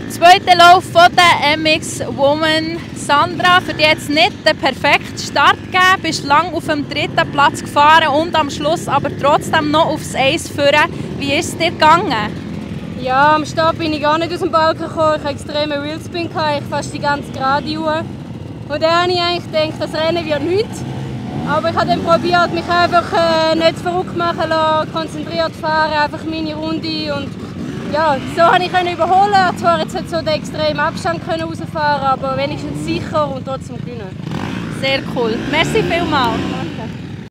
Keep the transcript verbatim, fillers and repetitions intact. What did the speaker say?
Zweiter Lauf von der M X Woman. Sandra, für dich jetzt nicht den perfekten Start gegeben, bist lang auf dem dritten Platz gefahren und am Schluss aber trotzdem noch aufs Eis führen. Wie ist es dir gegangen? Ja, am Start bin ich gar nicht aus dem Balken gekommen. Ich hatte extremen Wheelspin, ich fast die ganze Gerade Uhr. Und dann habe ich eigentlich gedacht, das Rennen wird nichts. Aber ich habe dann probiert, mich einfach äh, nicht verrückt machen lassen, konzentriert fahren, einfach meine Runde. Und ja, so konnte ich überholen. Zwar jetzt nicht so den extremen Abstand rausfahren, aber wenigstens sicher und trotzdem gewinnen. Sehr cool. Merci vielmals.